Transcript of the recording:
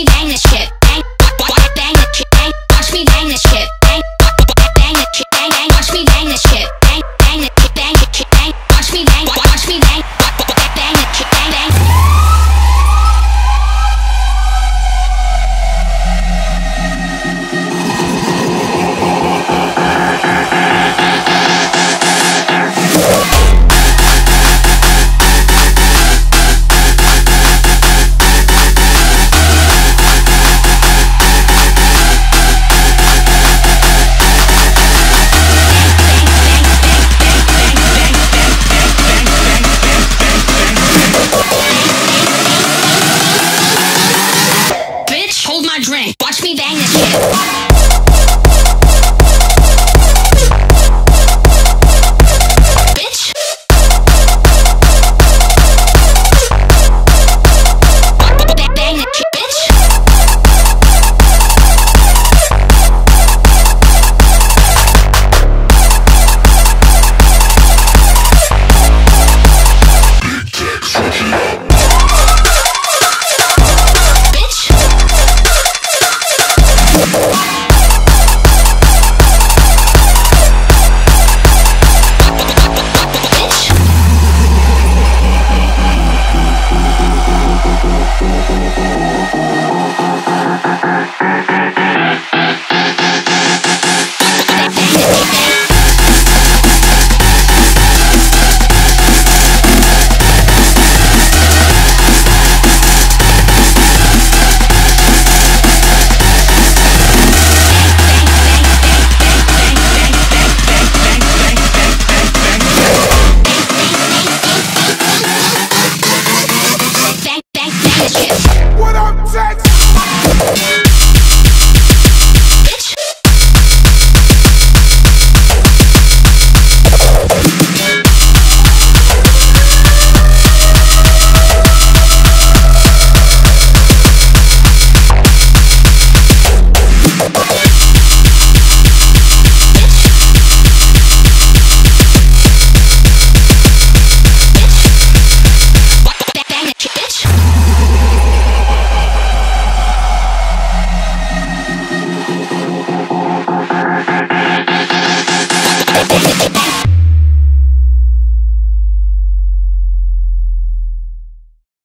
me bang this shit. Bang, bang this shit. Bang, watch me bang this shit. Bang, bang this shit. Bang, bang, watch me bang this shit. Bang, bang this shit. Bang this shit. Bang, watch me bang. Watch me bang. Bang this shit. Bang, bang. Hold my drink. Watch me bang this shit.